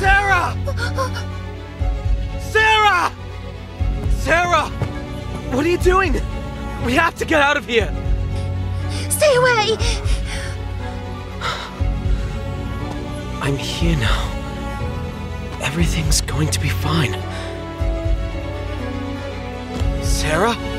Sarah! Sarah! Sarah! What are you doing? We have to get out of here! Stay away! I'm here now. Everything's going to be fine. Sarah?